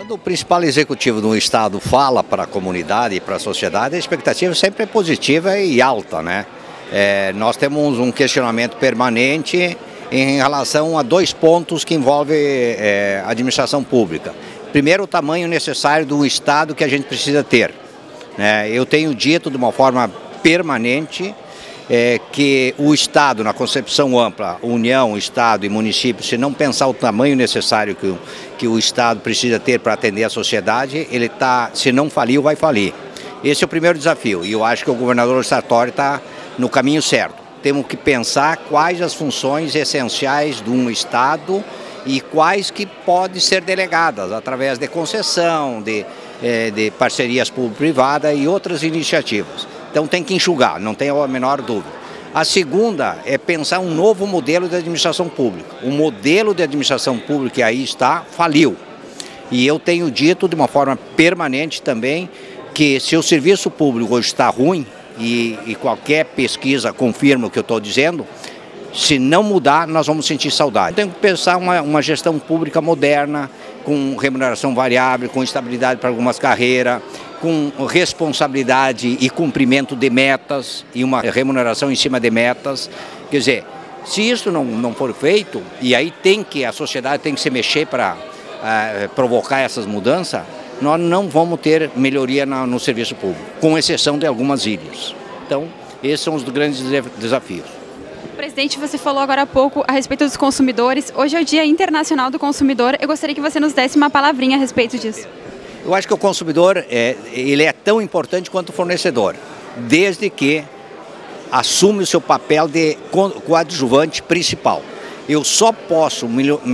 Quando o principal executivo de um estado fala para a comunidade e para a sociedade, a expectativa sempre é positiva e alta, né? Nós temos um questionamento permanente em relação a dois pontos que envolvem a administração pública. Primeiro, o tamanho necessário do estado que a gente precisa ter, né? Eu tenho dito de uma forma permanente que o Estado, na concepção ampla, União, Estado e município, se não pensar o tamanho necessário que o Estado precisa ter para atender a sociedade, ele se não faliu, vai falir. Esse é o primeiro desafio e eu acho que o governador Sartori está no caminho certo. Temos que pensar quais as funções essenciais de um Estado e quais que podem ser delegadas através de concessão, de parcerias público-privadas e outras iniciativas. Então tem que enxugar, não tem a menor dúvida. A segunda é pensar um novo modelo de administração pública. O modelo de administração pública que aí está, faliu. E eu tenho dito de uma forma permanente também que se o serviço público hoje está ruim, e qualquer pesquisa confirma o que eu estou dizendo, se não mudar, nós vamos sentir saudade. Tem que pensar uma gestão pública moderna, com remuneração variável, com estabilidade para algumas carreiras, com responsabilidade e cumprimento de metas e uma remuneração em cima de metas. Quer dizer, se isso não for feito, e aí a sociedade tem que se mexer para provocar essas mudanças, nós não vamos ter melhoria no serviço público, com exceção de algumas ilhas. Então, esses são os grandes desafios. Presidente, você falou agora há pouco a respeito dos consumidores. Hoje é o Dia Internacional do Consumidor. Eu gostaria que você nos desse uma palavrinha a respeito disso. Eu acho que o consumidor ele é tão importante quanto o fornecedor, desde que assume o seu papel de coadjuvante principal. Eu só posso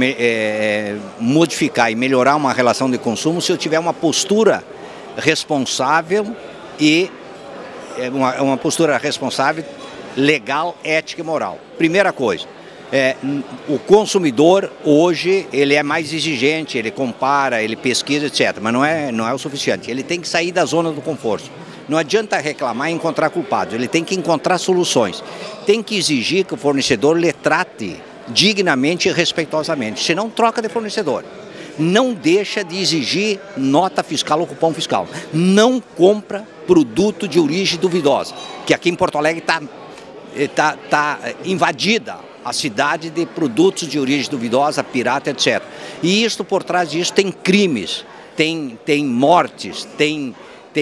modificar e melhorar uma relação de consumo se eu tiver uma postura responsável e uma postura responsável, legal, ética e moral. Primeira coisa, o consumidor hoje ele é mais exigente, ele compara, ele pesquisa, etc. Mas não é o suficiente. Ele tem que sair da zona do conforto. Não adianta reclamar e encontrar culpados, ele tem que encontrar soluções. Tem que exigir que o fornecedor lhe trate dignamente e respeitosamente, senão troca de fornecedor. Não deixa de exigir nota fiscal ou cupom fiscal. Não compra produto de origem duvidosa, que aqui em Porto Alegre está invadida a cidade de produtos de origem duvidosa, pirata, etc. E isso, por trás disso, tem crimes, tem mortes, tem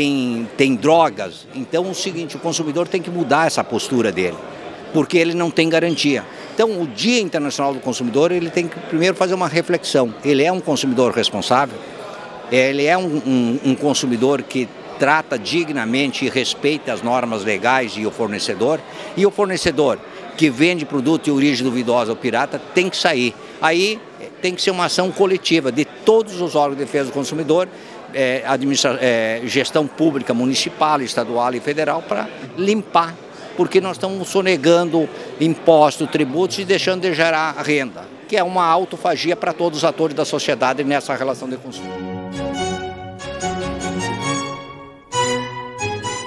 drogas. Então, o seguinte, o consumidor tem que mudar essa postura dele, porque ele não tem garantia. Então, o Dia Internacional do Consumidor, ele tem que primeiro fazer uma reflexão. Ele é um consumidor responsável, ele é um consumidor que trata dignamente e respeita as normas legais e o fornecedor que vende produto de origem duvidosa ou pirata tem que sair. Aí tem que ser uma ação coletiva de todos os órgãos de defesa do consumidor, gestão pública, municipal, estadual e federal, para limpar, porque nós estamos sonegando impostos, tributos e deixando de gerar renda, que é uma autofagia para todos os atores da sociedade nessa relação de consumo.